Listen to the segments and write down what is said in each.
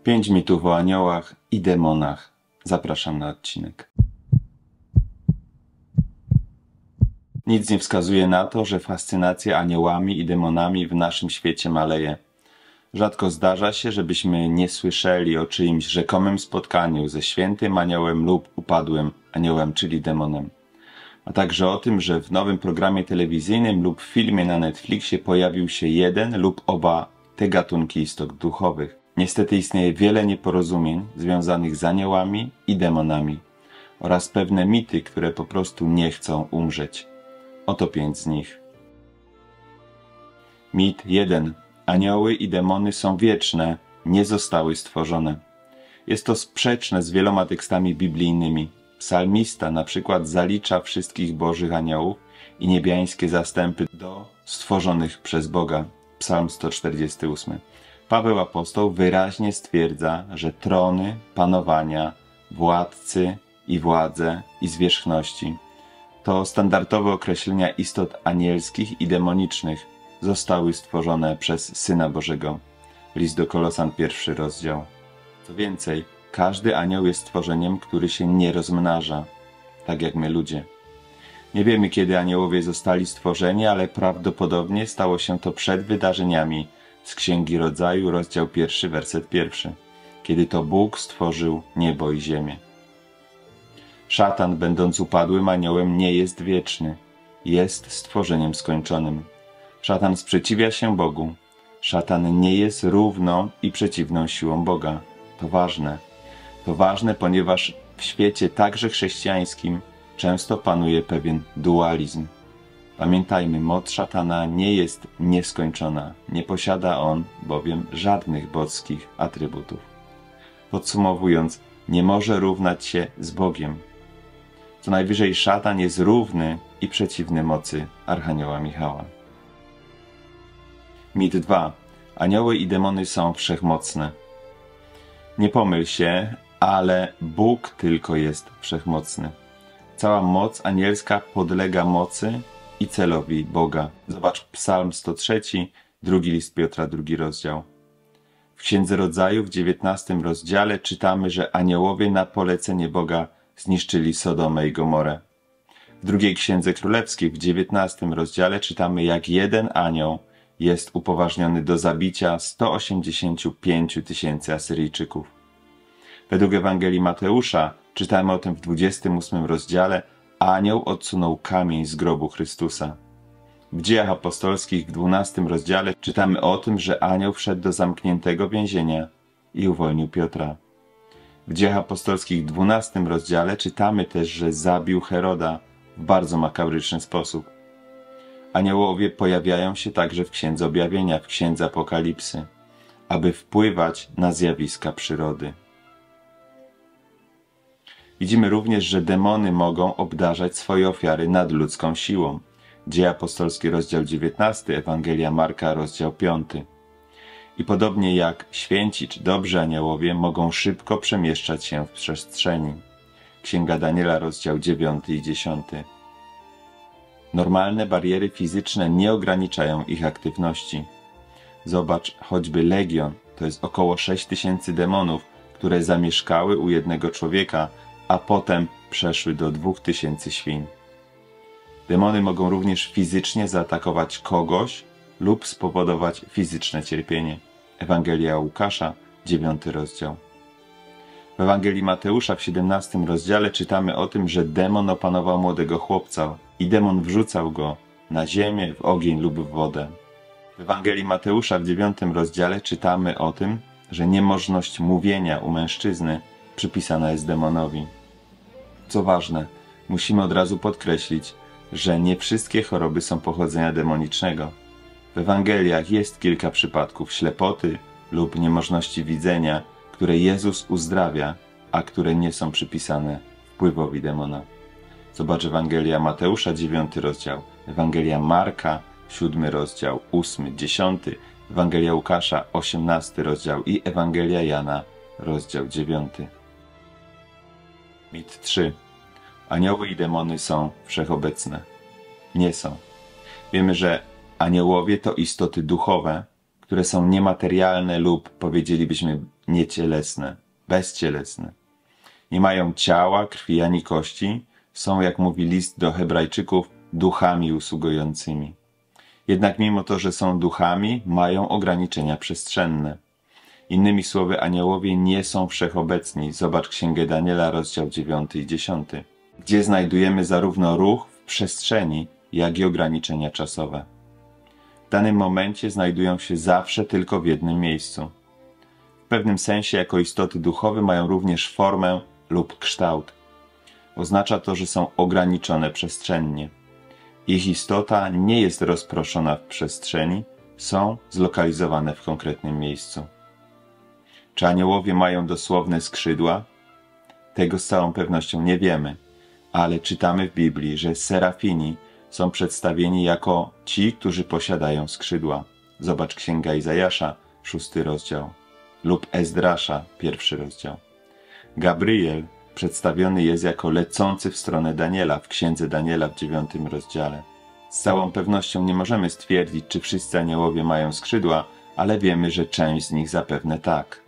5 mitów o aniołach i demonach. Zapraszam na odcinek. Nic nie wskazuje na to, że fascynacja aniołami i demonami w naszym świecie maleje. Rzadko zdarza się, żebyśmy nie słyszeli o czyimś rzekomym spotkaniu ze świętym aniołem lub upadłym aniołem, czyli demonem. A także o tym, że w nowym programie telewizyjnym lub filmie na Netflixie pojawił się jeden lub oba te gatunki istot duchowych. Niestety istnieje wiele nieporozumień związanych z aniołami i demonami oraz pewne mity, które po prostu nie chcą umrzeć. Oto 5 z nich. Mit 1. Anioły i demony są wieczne, nie zostały stworzone. Jest to sprzeczne z wieloma tekstami biblijnymi. Psalmista na przykład zalicza wszystkich bożych aniołów i niebiańskie zastępy do stworzonych przez Boga. Psalm 148. Paweł apostoł wyraźnie stwierdza, że trony, panowania, władcy i władze i zwierzchności to standardowe określenia istot anielskich i demonicznych zostały stworzone przez Syna Bożego. List do Kolosan, 1 rozdział. Co więcej, każdy anioł jest stworzeniem, który się nie rozmnaża, tak jak my ludzie. Nie wiemy, kiedy aniołowie zostali stworzeni, ale prawdopodobnie stało się to przed wydarzeniami z Księgi Rodzaju, rozdział 1, werset 1, kiedy to Bóg stworzył niebo i ziemię. Szatan, będąc upadłym aniołem, nie jest wieczny, jest stworzeniem skończonym. Szatan sprzeciwia się Bogu. Szatan nie jest równą i przeciwną siłą Boga. To ważne. To ważne, ponieważ w świecie także chrześcijańskim często panuje pewien dualizm. Pamiętajmy, moc szatana nie jest nieskończona. Nie posiada on bowiem żadnych boskich atrybutów. Podsumowując, nie może równać się z Bogiem. Co najwyżej szatan jest równy i przeciwny mocy Archanioła Michała. Mit 2. Anioły i demony są wszechmocne. Nie pomyl się, ale Bóg tylko jest wszechmocny. Cała moc anielska podlega mocy i celowi Boga. Zobacz Psalm 103, 2 list Piotra, 2 rozdział. W Księdze Rodzaju w 19 rozdziale czytamy, że aniołowie na polecenie Boga zniszczyli Sodomę i Gomorę. W drugiej Księdze Królewskiej w 19 rozdziale czytamy, jak jeden anioł jest upoważniony do zabicia 185 000 Asyryjczyków. Według Ewangelii Mateusza czytamy o tym w 28 rozdziale, anioł odsunął kamień z grobu Chrystusa. W Dziejach Apostolskich w 12 rozdziale czytamy o tym, że anioł wszedł do zamkniętego więzienia i uwolnił Piotra. W Dziejach Apostolskich w 12 rozdziale czytamy też, że zabił Heroda w bardzo makabryczny sposób. Aniołowie pojawiają się także w Księdze Objawienia, w Księdze Apokalipsy, aby wpływać na zjawiska przyrody. Widzimy również, że demony mogą obdarzać swoje ofiary nadludzką siłą. Dzieje apostolskie, rozdział 19, Ewangelia Marka, rozdział 5. I podobnie jak święci czy dobrzy aniołowie mogą szybko przemieszczać się w przestrzeni. Księga Daniela, rozdział 9 i 10. Normalne bariery fizyczne nie ograniczają ich aktywności. Zobacz choćby Legion, to jest około 6000 demonów, które zamieszkały u jednego człowieka, a potem przeszły do 2000 świń. Demony mogą również fizycznie zaatakować kogoś lub spowodować fizyczne cierpienie. Ewangelia Łukasza, 9 rozdział. W Ewangelii Mateusza w 17 rozdziale czytamy o tym, że demon opanował młodego chłopca i demon wrzucał go na ziemię, w ogień lub w wodę. W Ewangelii Mateusza w 9 rozdziale czytamy o tym, że niemożność mówienia u mężczyzny przypisana jest demonowi. Co ważne, musimy od razu podkreślić, że nie wszystkie choroby są pochodzenia demonicznego. W Ewangeliach jest kilka przypadków ślepoty lub niemożności widzenia, które Jezus uzdrawia, a które nie są przypisane wpływowi demona. Zobacz Ewangelia Mateusza, 9 rozdział, Ewangelia Marka, 7 rozdział, 8, 10, Ewangelia Łukasza, 18 rozdział i Ewangelia Jana, rozdział 9. Mit 3. Anioły i demony są wszechobecne. Nie są. Wiemy, że aniołowie to istoty duchowe, które są niematerialne lub, powiedzielibyśmy, niecielesne, bezcielesne. Nie mają ciała, krwi ani kości, są, jak mówi list do Hebrajczyków, duchami usługującymi. Jednak mimo to, że są duchami, mają ograniczenia przestrzenne. Innymi słowy, aniołowie nie są wszechobecni. Zobacz Księgę Daniela, rozdział 9 i 10, gdzie znajdujemy zarówno ruch w przestrzeni, jak i ograniczenia czasowe. W danym momencie znajdują się zawsze tylko w jednym miejscu. W pewnym sensie jako istoty duchowe mają również formę lub kształt. Oznacza to, że są ograniczone przestrzennie. Ich istota nie jest rozproszona w przestrzeni, są zlokalizowane w konkretnym miejscu. Czy aniołowie mają dosłowne skrzydła? Tego z całą pewnością nie wiemy, ale czytamy w Biblii, że serafini są przedstawieni jako ci, którzy posiadają skrzydła. Zobacz Księga Izajasza, 6 rozdział, lub Ezdrasza, 1 rozdział. Gabriel przedstawiony jest jako lecący w stronę Daniela w Księdze Daniela w 9 rozdziale. Z całą pewnością nie możemy stwierdzić, czy wszyscy aniołowie mają skrzydła, ale wiemy, że część z nich zapewne tak.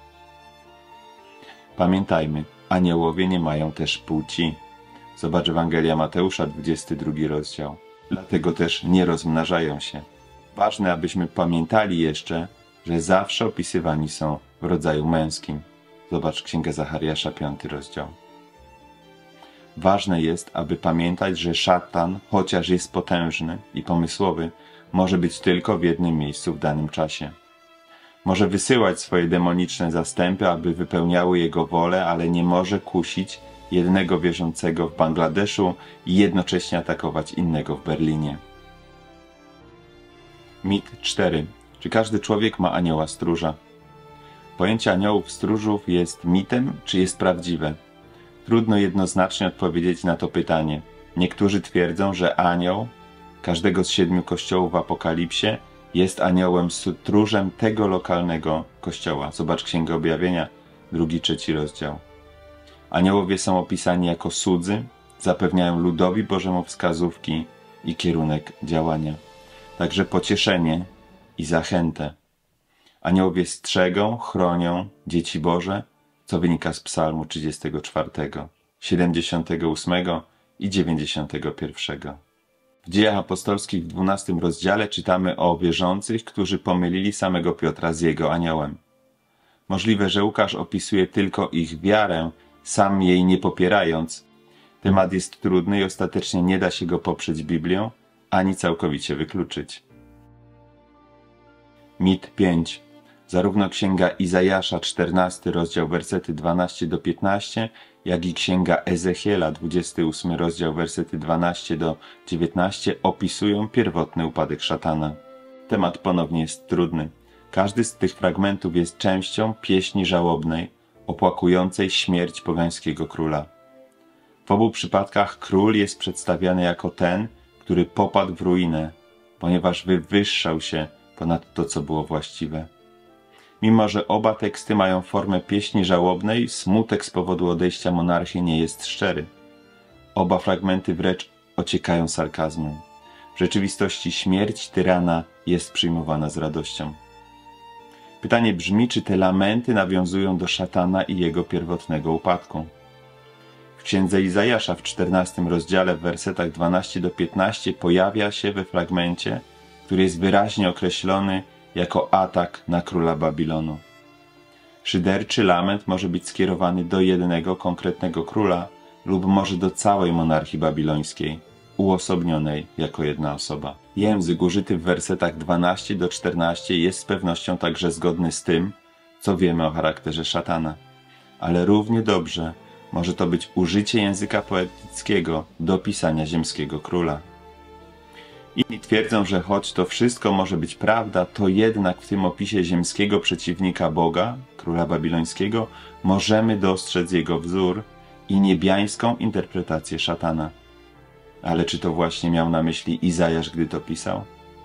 Pamiętajmy, aniołowie nie mają też płci. Zobacz Ewangelia Mateusza, 22 rozdział. Dlatego też nie rozmnażają się. Ważne, abyśmy pamiętali jeszcze, że zawsze opisywani są w rodzaju męskim. Zobacz Księgę Zachariasza, 5 rozdział. Ważne jest, aby pamiętać, że szatan, chociaż jest potężny i pomysłowy, może być tylko w jednym miejscu w danym czasie. Może wysyłać swoje demoniczne zastępy, aby wypełniały jego wolę, ale nie może kusić jednego wierzącego w Bangladeszu i jednocześnie atakować innego w Berlinie. Mit 4. Czy każdy człowiek ma anioła stróża? Pojęcie aniołów stróżów jest mitem, czy jest prawdziwe? Trudno jednoznacznie odpowiedzieć na to pytanie. Niektórzy twierdzą, że anioł każdego z 7 kościołów w Apokalipsie jest aniołem stróżem tego lokalnego kościoła. Zobacz Księgę Objawienia, 2-3 rozdział. Aniołowie są opisani jako słudzy, zapewniają ludowi Bożemu wskazówki i kierunek działania, także pocieszenie i zachętę. Aniołowie strzegą, chronią dzieci Boże, co wynika z Psalmu 34, 78 i 91. W Dziejach Apostolskich w 12 rozdziale czytamy o wierzących, którzy pomylili samego Piotra z jego aniołem. Możliwe, że Łukasz opisuje tylko ich wiarę, sam jej nie popierając. Temat jest trudny i ostatecznie nie da się go poprzeć Biblią, ani całkowicie wykluczyć. Mit 5. Zarówno Księga Izajasza, 14 rozdział, wersety 12 do 15, jak i Księga Ezechiela, 28 rozdział, wersety 12 do 19 opisują pierwotny upadek szatana. Temat ponownie jest trudny. Każdy z tych fragmentów jest częścią pieśni żałobnej, opłakującej śmierć pogańskiego króla. W obu przypadkach król jest przedstawiany jako ten, który popadł w ruinę, ponieważ wywyższał się ponad to, co było właściwe. Mimo że oba teksty mają formę pieśni żałobnej, smutek z powodu odejścia monarchy nie jest szczery. Oba fragmenty wręcz ociekają sarkazmem. W rzeczywistości śmierć tyrana jest przyjmowana z radością. Pytanie brzmi, czy te lamenty nawiązują do szatana i jego pierwotnego upadku. W Księdze Izajasza w 14 rozdziale w wersetach 12 do 15 pojawia się we fragmencie, który jest wyraźnie określony jako atak na króla Babilonu. Szyderczy lament może być skierowany do jednego konkretnego króla lub może do całej monarchii babilońskiej, uosobnionej jako jedna osoba. Język użyty w wersetach 12 do 14 jest z pewnością także zgodny z tym, co wiemy o charakterze szatana. Ale równie dobrze może to być użycie języka poetyckiego do pisania ziemskiego króla. Inni twierdzą, że choć to wszystko może być prawda, to jednak w tym opisie ziemskiego przeciwnika Boga, króla babilońskiego, możemy dostrzec jego wzór i niebiańską interpretację szatana. Ale czy to właśnie miał na myśli Izajasz, gdy to pisał?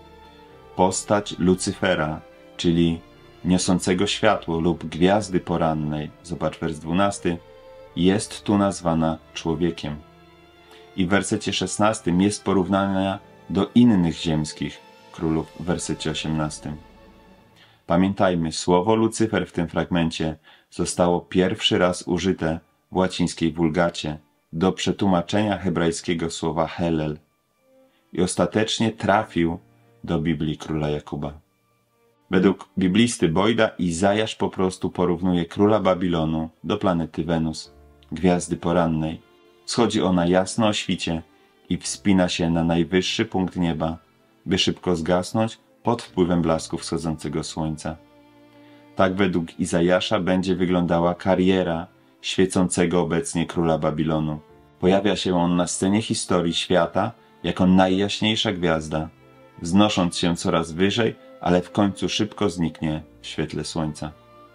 Postać Lucyfera, czyli niosącego światło lub gwiazdy porannej, zobacz wers 12, jest tu nazwana człowiekiem. I w wersecie 16 jest porównana do innych ziemskich królów w wersecie 18. Pamiętajmy, słowo Lucyfer w tym fragmencie zostało pierwszy raz użyte w łacińskiej wulgacie do przetłumaczenia hebrajskiego słowa Helel i ostatecznie trafił do Biblii króla Jakuba. Według biblisty Boyda Izajasz po prostu porównuje króla Babilonu do planety Wenus, gwiazdy porannej. Schodzi ona jasno o świcie i wspina się na najwyższy punkt nieba, by szybko zgasnąć pod wpływem blasku wschodzącego słońca. Tak według Izajasza będzie wyglądała kariera świecącego obecnie króla Babilonu. Pojawia się on na scenie historii świata jako najjaśniejsza gwiazda, wznosząc się coraz wyżej, ale w końcu szybko zniknie w świetle słońca.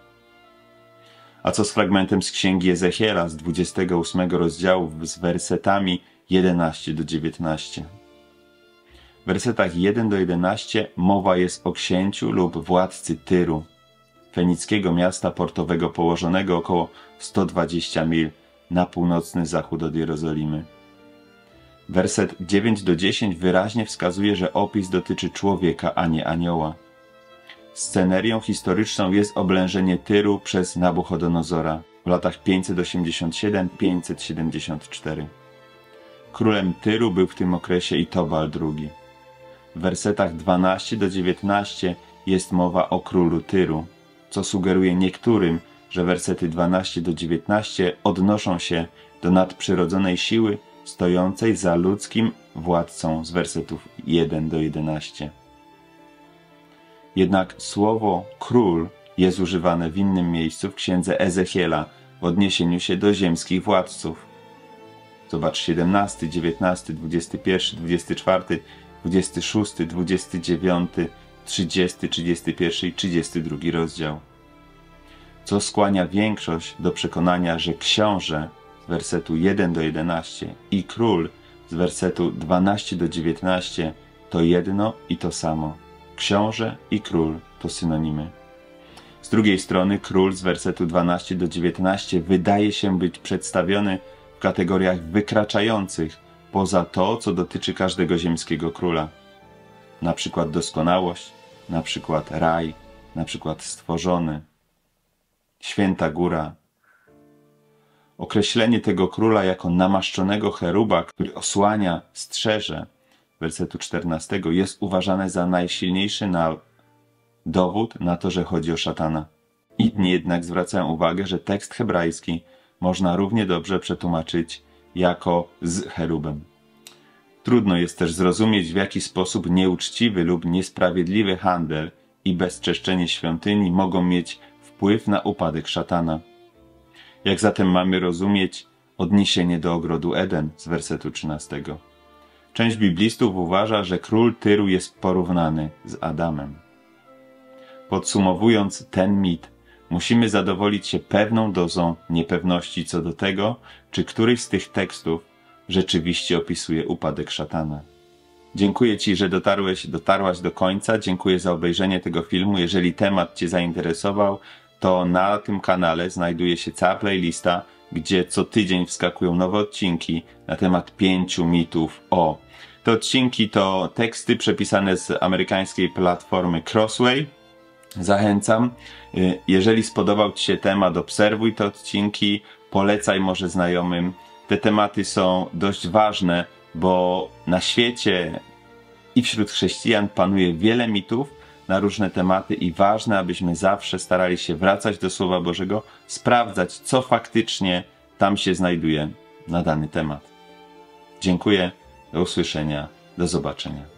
A co z fragmentem z księgi Ezechiela z 28 rozdziału z wersetami 11 do 19? W wersetach 1 do 11 mowa jest o księciu lub władcy Tyru, fenickiego miasta portowego położonego około 120 mil na północny zachód od Jerozolimy. Werset 9 do 10 wyraźnie wskazuje, że opis dotyczy człowieka, a nie anioła. Scenerią historyczną jest oblężenie Tyru przez Nabuchodonozora w latach 587–574. Królem Tyru był w tym okresie Itobal II. W wersetach 12 do 19 jest mowa o królu Tyru, co sugeruje niektórym, że wersety 12 do 19 odnoszą się do nadprzyrodzonej siły stojącej za ludzkim władcą z wersetów 1 do 11. Jednak słowo król jest używane w innym miejscu w księdze Ezechiela w odniesieniu się do ziemskich władców. Zobacz 17, 19, 21, 24, 26, 29, 30, 31 i 32 rozdział. Co skłania większość do przekonania, że książę z wersetu 1 do 11 i król z wersetu 12 do 19 to jedno i to samo. Książę i król to synonimy. Z drugiej strony król z wersetu 12 do 19 wydaje się być przedstawiony w kategoriach wykraczających poza to, co dotyczy każdego ziemskiego króla. Na przykład doskonałość, na przykład raj, na przykład stworzony, święta góra. Określenie tego króla jako namaszczonego cheruba, który osłania, strzeże, wersetu 14, jest uważane za najsilniejszy dowód na to, że chodzi o szatana. Inni jednak zwracają uwagę, że tekst hebrajski można równie dobrze przetłumaczyć jako z cherubem. Trudno jest też zrozumieć, w jaki sposób nieuczciwy lub niesprawiedliwy handel i bezczeszczenie świątyni mogą mieć wpływ na upadek szatana. Jak zatem mamy rozumieć odniesienie do ogrodu Eden z wersetu 13? Część biblistów uważa, że król Tyru jest porównany z Adamem. Podsumowując ten mit, musimy zadowolić się pewną dozą niepewności co do tego, czy któryś z tych tekstów rzeczywiście opisuje upadek szatana. Dziękuję Ci, że dotarłaś do końca. Dziękuję za obejrzenie tego filmu. Jeżeli temat Cię zainteresował, to na tym kanale znajduje się cała playlista, gdzie co tydzień wskakują nowe odcinki na temat 5 mitów o. Te odcinki to teksty przepisane z amerykańskiej platformy Crossway. Zachęcam. Jeżeli spodobał Ci się temat, obserwuj te odcinki, polecaj może znajomym. Te tematy są dość ważne, bo na świecie i wśród chrześcijan panuje wiele mitów na różne tematy i ważne, abyśmy zawsze starali się wracać do Słowa Bożego, sprawdzać, co faktycznie tam się znajduje na dany temat. Dziękuję, do usłyszenia, do zobaczenia.